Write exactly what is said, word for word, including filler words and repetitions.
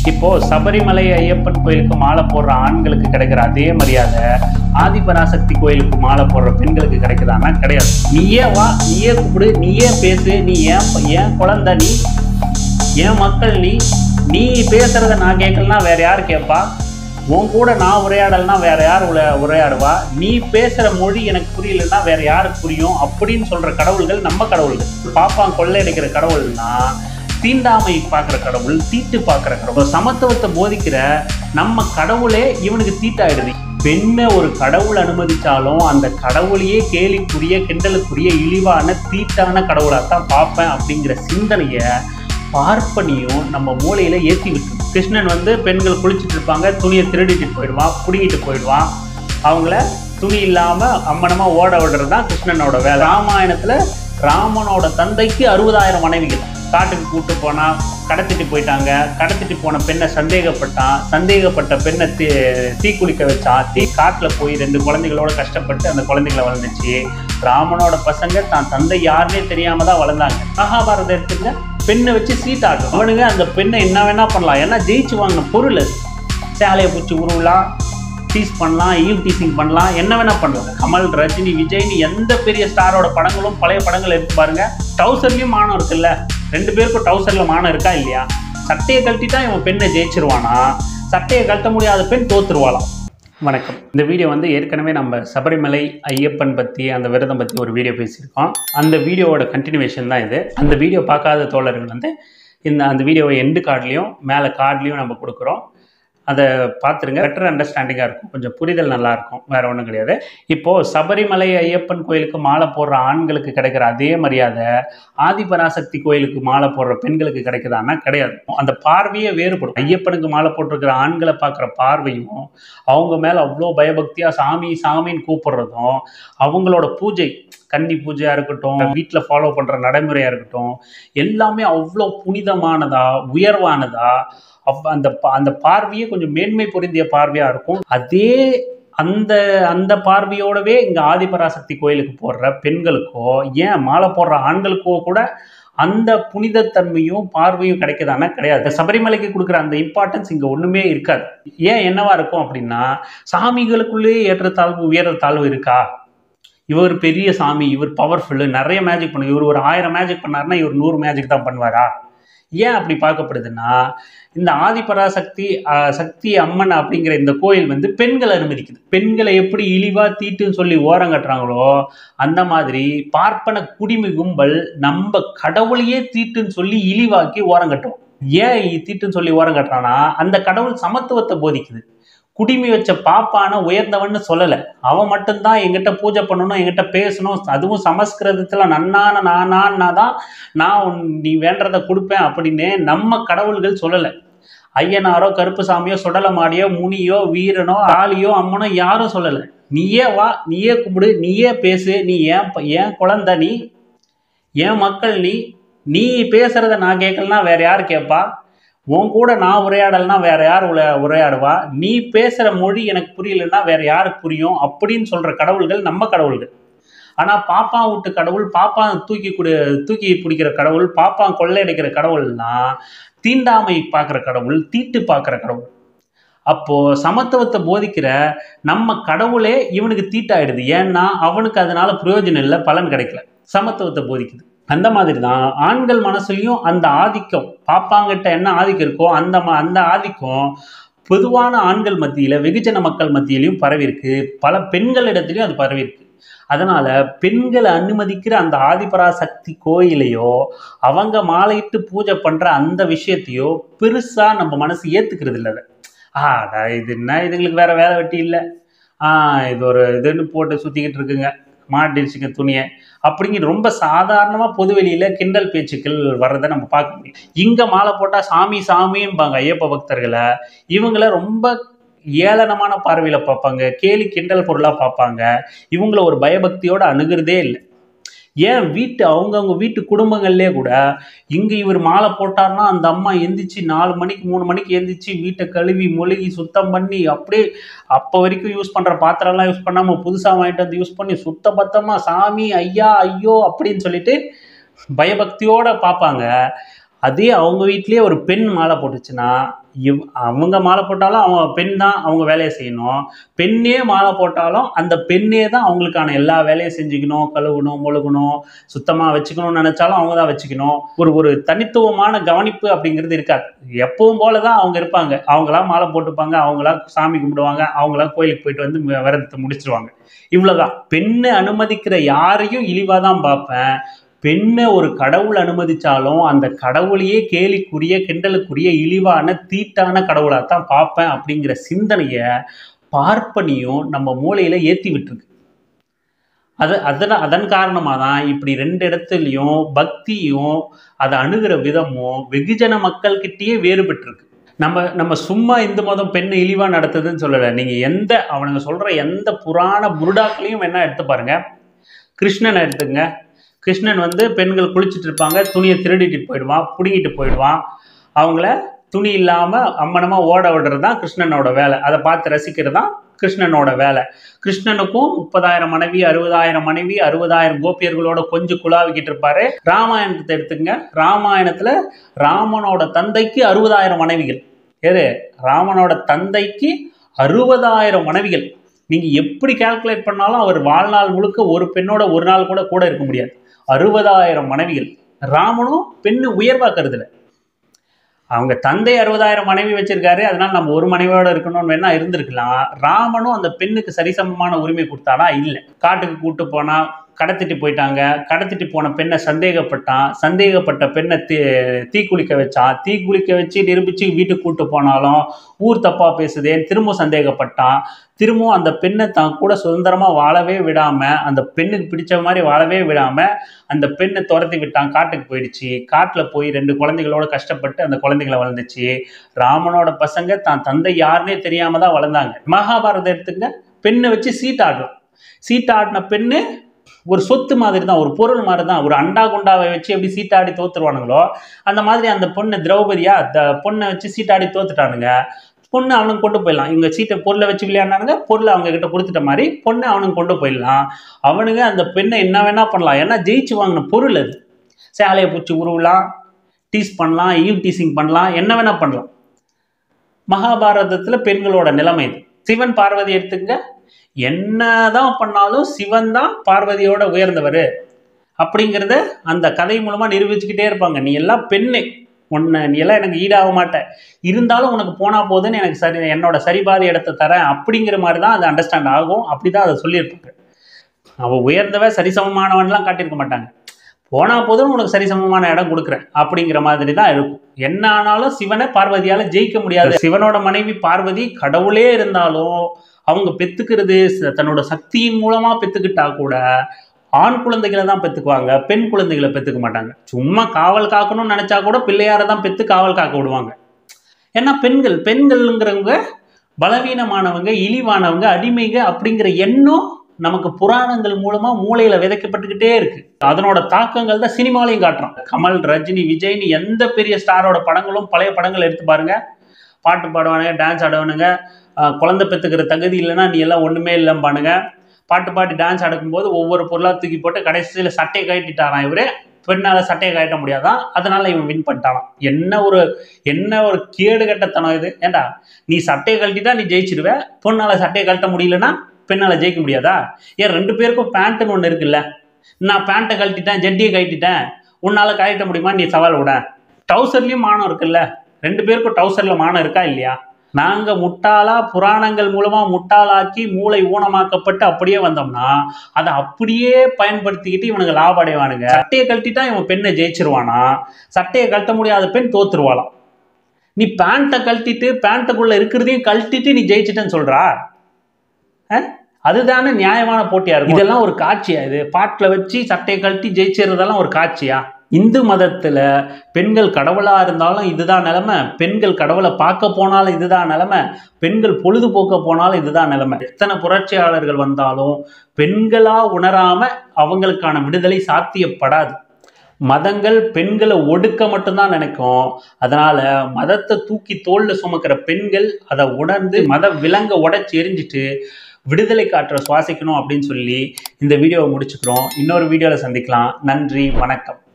இப்போ சபரிமலை ஐயப்பன் கோயிலுக்கு மாலை போடுற ஆண்களுக்கு கிடைக்கிற அதே மரியாதை ஆதிபராசக்தி கோயிலுக்கு மாலை போடுற பெண்களுக்கு கிடைக்குதான்னா கிடையாது. நீயே வா, நீயே கூப்பிடு, நீயே பேசு, நீ ஏன் ஏன் குழந்தை, நீ ஏன் மக்கள், நீ நீ பேசுறத நான் கேட்கலன்னா வேற யார் கேட்பா? உன் கூட நான் உரையாடல்னா வேற யார் உல உரையாடுவா? நீ பேசுற மொழி எனக்கு புரியலன்னா வேற யாருக்கு புரியும்? அப்படின்னு சொல்ற கடவுள்கள் நம்ம கடவுள்கள். பாப்பான் கொள்ளையடிக்கிற கடவுள்னா தீண்டாமை பார்க்குற கடவுள், தீட்டு பார்க்குற கடவுள். சமத்துவத்தை போதிக்கிற நம்ம கடவுளே இவனுக்கு தீட்டாயிடுது. பெண்ணை ஒரு கடவுள் அனுமதிச்சாலும் அந்த கடவுளையே கேலிக்குரிய, கிண்டலுக்குரிய, இழிவான, தீட்டான கடவுளாகத்தான் பார்ப்பேன் அப்படிங்கிற சிந்தனையை பார்ப்பனியும் நம்ம மூளையில ஏற்றி விட்டு. கிருஷ்ணன் வந்து பெண்கள் குளிச்சுட்டு இருப்பாங்க, துணியை திருடிட்டு போயிடுவான், பிடிங்கிட்டு போயிடுவான். அவங்கள துணி இல்லாம அம்மனமா ஓட விடுறது தான் கிருஷ்ணனோட வேலை. ராமாயணத்துல ராமனோட தந்தைக்கு அறுபதாயிரம் மனைவிகள். காட்டுக்கு கூப்பிட்டு போனா கடத்திட்டு போயிட்டாங்க. கடத்திட்டு போன பெண்ணை சந்தேகப்பட்டான். சந்தேகப்பட்ட பெண்ணை தீ தீக்குளிக்க வச்சான். தீ காட்டில் போய் ரெண்டு குழந்தைகளோட கஷ்டப்பட்டு அந்த குழந்தைகளை வளர்ந்துச்சு. ராமனோட பசங்க தான் தந்தை யாருன்னே தெரியாம தான் வளர்ந்தாங்க. மகாபாரத எடுத்துங்க, பெண்ணை வச்சு சீட்டாட்டும். அவனுங்க அந்த பெண்ணை என்ன வேணா பண்ணலாம், ஏன்னா ஜெயிச்சு வாங்கின பொருள் அது. சேலையை பூச்சி உருவலாம், டீஸ் பண்ணலாம், ஈவ் டீசிங் பண்ணலாம், என்ன வேணா பண்ணலாம். கமல், ரஜினி, விஜய்னு எந்த பெரிய ஸ்டாரோட படங்களும் பழைய படங்கள் எடுத்து பாருங்க, டவுசர்லயும் மானம் இருக்குல்ல. ரெண்டு பேருக்கும் டவுசர்ல மானம் இருக்கா இல்லையா? சட்டையை கழட்டிட்டா இவன் பெண்ணை ஜெயிச்சிருவானா, சட்டையை கழட்ட முடியாத பெண் தோத்துருவாளாம். வணக்கம். இந்த வீடியோ வந்து ஏற்கனவே நம்ம சபரிமலை ஐயப்பன் பற்றி, அந்த விரதம் பற்றி ஒரு வீடியோ பேசியிருக்கோம். அந்த வீடியோவோட கண்டினியூவேஷன் தான் இது. அந்த வீடியோ பார்க்காத தோழர்கள் வந்து இந்த அந்த வீடியோவை எண்டு கார்ட்லேயும் மேலே கார்ட்லேயும் நம்ம கொடுக்குறோம். அதை பார்த்துருங்க, பெட்டர் அண்டர்ஸ்டாண்டிங்காக இருக்கும், கொஞ்சம் புரிதல் நல்லாயிருக்கும், வேறு ஒன்றும் கிடையாது. இப்போது சபரிமலை ஐயப்பன் கோயிலுக்கு மாலை போடுற ஆண்களுக்கு கிடைக்கிற அதே மரியாதை ஆதிபராசக்தி கோயிலுக்கு மாலை போடுற பெண்களுக்கு கிடைக்குதான்னா கிடையாது. அந்த பார்வையே வேறுபடும். ஐயப்பனுக்கு மாலை போட்டிருக்கிற ஆண்களை பார்க்குற பார்வையும், அவங்க மேலே அவ்வளோ பயபக்தியாக சாமி சாமின்னு கூப்பிடுறதும், அவங்களோட பூஜை, கன்னி பூஜையாக இருக்கட்டும், வீட்டில் ஃபாலோ பண்ணுற நடைமுறையாக இருக்கட்டும், எல்லாமே அவ்வளோ புனிதமானதா, உயர்வானதா, அவ் அந்த அந்த பார்வையே கொஞ்சம் மேன்மை பொருந்திய பார்வையாக இருக்கும். அதே அந்த அந்த பார்வையோடவே இங்கே ஆதிபராசக்தி கோயிலுக்கு போடுற பெண்களுக்கோ, ஏன் மாலை போடுற ஆண்களுக்கோ கூட அந்த புனிதத்தன்மையும் பார்வையும் கிடைக்குதானா கிடையாது. சபரிமலைக்கு கொடுக்குற அந்த இம்பார்ட்டன்ஸ் இங்கே ஒன்றுமே இருக்காது. ஏன் என்னவா இருக்கும் அப்படின்னா, சாமிகளுக்குள்ளேயே ஏற்றத்தாழ்வு உயர்த்தாழ்வு இருக்கா? இவர் பெரிய சாமி, இவர் பவர்ஃபுல்லு, நிறைய மேஜிக் பண்ணு, இவர் ஒரு ஆயிரம் மேஜிக் பண்ணாருன்னா இவர் நூறு மேஜிக் தான் பண்ணுவாரா? ஏன் அப்படி பார்க்கப்படுதுன்னா, இந்த ஆதிபராசக்தி சக்தி அம்மன் அப்படிங்கிற இந்த கோயில் வந்து பெண்களை அனுமதிக்குது. பெண்களை எப்படி இழிவா தீட்டுன்னு சொல்லி ஓரம் கட்டுறாங்களோ, அந்த மாதிரி பார்ப்பன குடிமி கும்பல் நம்ம கடவுளையே தீட்டுன்னு சொல்லி இழிவாக்கி ஓரம் கட்டும். ஏன் தீட்டுன்னு சொல்லி ஓரம் கட்டுறான்னா, அந்த கடவுள் சமத்துவத்தை போதிக்குது. குடிமி வச்ச பாப்பான உயர்ந்தவன்னு சொல்லலை. அவன் மட்டும்தான் எங்கிட்ட பூஜை பண்ணணும், எங்கிட்ட பேசணும், அதுவும் சமஸ்கிருதத்துல நன்னான நானான்னா தான் நான் நீ வேண்டதை கொடுப்பேன் அப்படின்னு நம்ம கடவுள்கள் சொல்லலை. ஐயனாரோ, கருப்பு சாமியோ, சுடலமாடியோ, முனியோ, வீரனோ, ஆளியோ, அம்மனோ யாரும் சொல்லலை. நீயே வா, நீயே கூப்பிடு, நீயே பேசு, நீ ஏன் ஏன் குழந்தை, நீ ஏன் மக்கள், நீ நீ பேசுறத நான் கேட்கலன்னா வேற யார் கேட்பா? உன் கூட நான் உரையாடல்னா வேற யார் உல உரையாடுவா? நீ பேசுற மொழி எனக்கு புரியலன்னா வேற யாருக்கு புரியும்? அப்படின்னு சொல்ற கடவுள்கள் நம்ம கடவுள்கள். ஆனா பாப்பா விட்டு கடவுள், பாப்பா தூக்கி குடு தூக்கி பிடிக்கிற கடவுள், பாப்பா கொள்ளையடிக்கிற கடவுள்னா தீண்டாமை பார்க்குற கடவுள், தீட்டு பார்க்குற கடவுள். அப்போ சமத்துவத்தை போதிக்கிற நம்ம கடவுளே இவனுக்கு தீட்டாயிடுது. ஏன்னா அவனுக்கு அதனால பிரயோஜனம் இல்லை, பலன் கிடைக்கல. சமத்துவத்தை போதிக்குது. அந்த மாதிரி தான் ஆண்கள் மனசுலையும் அந்த ஆதிக்கம், பாப்பாங்கிட்ட என்ன ஆதிக்கம் இருக்கோ அந்த அந்த ஆதிக்கம் பொதுவான ஆண்கள் மத்தியில, வெகுஜன மக்கள் மத்தியிலையும் பரவி இருக்கு. பல பெண்களிடத்திலையும் அது பரவி இருக்கு. அதனால பெண்களை அனுமதிக்கிற அந்த ஆதிபராசக்தி கோயிலையோ, அவங்க மாலையிட்டு பூஜை பண்ற அந்த விஷயத்தையோ பெருசா நம்ம மனசு ஏத்துக்கிறது இல்லை. ஆ இது என்ன, இதுங்களுக்கு வேற வேலை வெட்டி இல்லை, ஆஹ் இது ஒரு இதுன்னு போட்டு சுத்திக்கிட்டு இருக்குங்க, மாட்டிடுச்சுங்க துணியை அப்படிங்கிற ரொம்ப சாதாரணமா பொதுவெளியில கிண்டல் பேச்சுக்கள் வர்றதை நம்ம பார்க்க முடியும். இங்க மாலை போட்டா சாமி சாமின்பாங்க ஐயப்ப பக்தர்களை. இவங்கள ரொம்ப ஏளனமான பார்வையில பார்ப்பாங்க, கேலி கிண்டல் பொருளா பார்ப்பாங்க. இவங்கள ஒரு பயபக்தியோட அணுகிறதே இல்லை. ஏன் வீட்டு அவங்கவுங்க வீட்டு குடும்பங்கள்லேயே கூட இங்கே இவர் மாலை போட்டார்னா அந்த அம்மா எந்திரிச்சு நாலு மணிக்கு மூணு மணிக்கு எந்திரிச்சு வீட்டை கழுவி மொழிகி சுத்தம் பண்ணி, அப்படியே அப்போ வரைக்கும் யூஸ் பண்ணுற பாத்திரம்லாம் யூஸ் பண்ணாமல் புதுசாக வாங்கிட்டு வந்து யூஸ் பண்ணி சுத்த பத்தமாக சாமி ஐயா ஐயோ அப்படின்னு சொல்லிட்டு பயபக்தியோடு பார்ப்பாங்க. அதே அவங்க வீட்லேயே ஒரு பெண் மாலை போட்டுச்சுன்னா இவ் அவங்க மாலை போட்டாலும் அவங்க பெண் தான் அவங்க வேலையை செய்யணும். பெண்ணே மாலை போட்டாலும் அந்த பெண்ணே தான் அவங்களுக்கான எல்லா வேலையும் செஞ்சுக்கணும். கழுவணும், முழுகணும், சுத்தமாக வச்சுக்கணும்னு நினச்சாலும் அவங்க தான் வச்சுக்கணும். ஒரு ஒரு தனித்துவமான கவனிப்பு அப்படிங்கிறது இருக்காது. எப்பவும் போல தான் அவங்க இருப்பாங்க. அவங்களாம் மாலை போட்டுப்பாங்க, அவங்களா சாமி கும்பிடுவாங்க, அவங்களா கோயிலுக்கு போயிட்டு வந்து விரதத்தை முடிச்சிருவாங்க. இவ்வளோதான். பெண்ணை அனுமதிக்கிற யாரையும் இழிவாக தான் பார்ப்பேன். பெண்ணை ஒரு கடவுள் அனுமதிச்சாலும் அந்த கடவுளையே கேலிக்குரிய, கிண்டலுக்குரிய, இழிவான, தீட்டான கடவுளாக தான் பார்ப்பேன் அப்படிங்கிற சிந்தனையை பார்ப்பனியும் நம்ம மூளையில ஏற்றி விட்டுருக்கு. அது அதன் அதன் காரணமாக தான் இப்படி ரெண்டு இடத்துலையும் பக்தியும் அதை அணுகிற விதமும் வெகுஜன மக்கள்கிட்டயே வேறுபட்டிருக்கு. நம்ம நம்ம சும்மா இந்து மதம் பெண்ணை இழிவா நடத்துதுன்னு சொல்லலை. நீங்க எந்த அவனுங்க சொல்ற எந்த புராண புருடாக்களையும் என்ன எடுத்து பாருங்க. கிருஷ்ணனை எடுத்துங்க. கிருஷ்ணன் வந்து பெண்கள் குளிச்சுட்டு இருப்பாங்க, துணியை திருடிட்டு போயிடுவான், பிடுங்கிட்டு போயிடுவான். அவங்கள துணி இல்லாமல் அம்மனமாக ஓட விடுறது தான் கிருஷ்ணனோட வேலை. அதை பார்த்து ரசிக்கிறது தான் கிருஷ்ணனோட வேலை. கிருஷ்ணனுக்கும் முப்பதாயிரம் மனைவி, அறுபதாயிரம் மனைவி, அறுபதாயிரம் கோபியர்களோட கொஞ்சம் குழாவிக்கிட்டு இருப்பாரு. ராமாயணத்தை எடுத்துங்க. ராமாயணத்தில் ராமனோட தந்தைக்கு அறுபதாயிரம் மனைவிகள். ஏறு ராமனோட தந்தைக்கு அறுபதாயிரம் மனைவிகள். நீங்கள் எப்படி கால்குலேட் பண்ணாலும் அவர் வாழ்நாள் முழுக்க ஒரு பெண்ணோட ஒரு நாள் கூட கூட இருக்க முடியாது. அறுபதாயிரம் மனைவிகள். ராமனும் பெண்ணு உயர்வா கருதல. அவங்க தந்தை அறுபதாயிரம் மனைவி வச்சிருக்காரு, அதனால நம்ம ஒரு மனைவியோட இருக்கணும்னு வேணா இருந்திருக்கலாம். ராமனும் அந்த பெண்ணுக்கு சரிசமமான உரிமை கொடுத்தானா? இல்லை. காட்டுக்கு கூட்டு போனா கடத்திட்டு போயிட்டாங்க. கடத்திட்டு போன பெண்ணை சந்தேகப்பட்டான். சந்தேகப்பட்ட பெண்ணை தீ தீக்குளிக்க வச்சான். தீக்குளிக்க வச்சு நிரூபிச்சு வீட்டுக்கு கூட்டு போனாலும் ஊர் தப்பா பேசுதேன்னு திரும்ப சந்தேகப்பட்டான். திரும்பவும் அந்த பெண்ணை தான் கூட சுதந்திரமாக வாழவே விடாமல், அந்த பெண்ணுக்கு பிடிச்ச மாதிரி வாழவே விடாமல் அந்த பெண்ணை துரத்தி விட்டான். காட்டுக்கு போயிடுச்சு. காட்டில் போய் ரெண்டு குழந்தைகளோட கஷ்டப்பட்டு அந்த குழந்தைகளை வளர்ந்துச்சு. ராமனோட பசங்க தான் தந்தை யாருன்னே தெரியாமல் தான் வளர்ந்தாங்க. மகாபாரதம் எடுத்துங்க. பெண்ணை வச்சு சீட்டாடலாம். சீட்டாடின பெண்ணு ஒரு சொத்து மாதிரி தான், ஒரு பொருள் மாதிரி தான். ஒரு அண்டா குண்டாவை வச்சு எப்படி சீட்டாடி தோத்துருவானுங்களோ அந்த மாதிரி அந்த பொண்ணு திரௌபதியா அந்த பொண்ணை வச்சு சீட்டாடி தோத்துட்டானுங்க. பொண்ணு அவனுக்கு கொண்டு போயிடலாம். இவங்க சீட்டை பொருளை வச்சு விளையாடினானுங்க, பொருளை அவங்க கிட்ட கொடுத்துட்ட மாதிரி பொண்ணை அவனுக்கு கொண்டு போயிடலாம். அவனுங்க அந்த பெண்ணை என்ன வேணா பண்ணலாம். ஏன்னா ஜெயிச்சு வாங்கின பொருள் அது. சேலையை பூச்சி உருவலாம், டீஸ் பண்ணலாம், ஈவ் டீசிங் பண்ணலாம், என்ன வேணா பண்ணலாம். மகாபாரதத்தில் பெண்களோட நிலைமை இது. சிவன் பார்வதி எடுத்துங்க. என்னதான் பண்ணாலும் சிவன் தான் பார்வதியோட உயர்ந்தவர் அப்படிங்கிறத அந்த கதை மூலமா நிரூபிச்சுக்கிட்டே இருப்பாங்க. நீ எல்லாம் பெண்ணே, உன்னை நீ எல்லாம் எனக்கு ஈடாக மாட்டேன், இருந்தாலும் உனக்கு போனா போதுன்னு எனக்கு சரி என்னோட சரிபாதி இடத்த தரேன் அப்படிங்கிற மாதிரி தான் அது அண்டர்ஸ்டாண்ட் ஆகும். அப்படிதான் அதை சொல்லியிருப்பாங்க. அவள் உயர்ந்தவ சரிசமமானவன்லாம் காட்டியிருக்க மாட்டாங்க. போனா போதும் உனக்கு சரிசமமான இடம் கொடுக்குறேன் அப்படிங்கிற மாதிரி தான் இருக்கும். என்ன ஆனாலும் சிவனை பார்வதியால ஜெயிக்க முடியாது. சிவனோட மனைவி பார்வதி கடவுளே இருந்தாலும் அவங்க பெத்துக்கிறது தன்னோட சக்தியின் மூலமா பெத்துக்கிட்டா கூட ஆண் குழந்தைகளை தான் பெற்றுக்குவாங்க, பெண் குழந்தைகளை பெற்றுக்க மாட்டாங்க. சும்மா காவல் காக்கணும்னு நினச்சா கூட பிள்ளையாரை தான் பெற்று காவல் காக்க விடுவாங்க. ஏன்னா பெண்கள் பெண்கள்ங்கிறவங்க பலவீனமானவங்க, இழிவானவங்க, அடிமைங்க அப்படிங்கிற எண்ணம் நமக்கு புராணங்கள் மூலமா மூளையில விதைக்கப்பட்டுக்கிட்டே இருக்கு. அதனோட தாக்கங்கள் தான் சினிமாலையும் காட்டுறோம். கமல், ரஜினி, விஜய்னு எந்த பெரிய ஸ்டாரோட படங்களும் பழைய படங்கள் எடுத்து பாருங்க. பாட்டு பாடுவானுங்க, டான்ஸ் ஆடுவானுங்க. குழந்தை பெற்றுக்கிற தகுதி இல்லைன்னா நீ எல்லாம் ஒண்ணுமே இல்லைம்பானுங்க. பாட்டு பாட்டு டான்ஸ் ஆடுக்கும்போது ஒவ்வொரு பொருளாக தூக்கி போட்டு கடைசியில் சட்டையை கட்டிட்டாரான் இவரு. பெண்ணால் சட்டையை கட்ட முடியாதான், அதனால இவன் வின் பண்ணிட்டானான். என்ன ஒரு என்ன ஒரு கேடு கட்டத்தனம் இது. ஏண்டா நீ சட்டையை கழட்டிட்டா நீ ஜெயிச்சிருவ, பொண்ணால சட்டையை கழட்ட முடியலன்னா பெண்ணால ஜெயிக்க முடியாதா? ஏன் ரெண்டு பேருக்கும் பேண்ட்டுன்னு ஒன்று இருக்குல்ல. நான் பேண்ட்டை கழட்டிட்டேன், ஜட்டியை கழட்டிட்டேன், உன்னால கழட்ட முடியுமா நீ சவால் விட. டவுசர்லயும் மானம் இருக்குல்ல, ரெண்டு பேருக்கும் டவுசர்ல மானம் இருக்கா இல்லையா? நாங்க முட்டாளா புராணங்கள் மூலமா முட்டாளாக்கி மூளை ஊனமாக்கப்பட்டு அப்படியே வந்தோம்னா அதை அப்படியே பயன்படுத்திக்கிட்டு இவனுங்க லாபம் அடைவானுங்க. சட்டையை கழட்டிட்டா இவன் பெண்ணை ஜெயிச்சிருவானா, சட்டையை கழட்ட முடியாத பெண் தோத்துருவாளாம். நீ பேண்ட்டை கழட்டிட்டு பேண்ட்டுக்குள்ள இருக்கிறதையும் கழட்டிட்டு நீ ஜெயிச்சிட்டேன்னு சொல்றா? அதுதானே நியாயமான போட்டியா இருக்கும். இதெல்லாம் ஒரு காட்சியா? இது பாட்டுல வச்சு சட்டையை கழட்டி ஜெயிச்சிருந்ததெல்லாம் ஒரு காட்சியா? இந்து மதத்துல பெண்கள் கடவுளா இருந்தாலும் இதுதான் நிலைமை, பெண்கள் கடவுளை பார்க்க போனாலும் இதுதான் நிலைமை, பெண்கள் பொழுதுபோக்க போனாலும் இதுதான் நிலைமை. எத்தனை புரட்சியாளர்கள் வந்தாலும் பெண்களா உணராம அவங்களுக்கான விடுதலை சாத்தியப்படாது. மதங்கள் பெண்களை ஒடுக்க மட்டும்தான் நினைக்கும். அதனால மதத்தை தூக்கி தோல்ல சுமக்கிற பெண்கள் அதை உணர்ந்து மத விலங்க உடைச்சி எரிஞ்சிட்டு விடுதலை காற்றை சுவாசிக்கணும் அப்படின்னு சொல்லி இந்த வீடியோவை முடிச்சுக்கிறோம். இன்னொரு வீடியோவில் சந்திக்கலாம். நன்றி, வணக்கம்.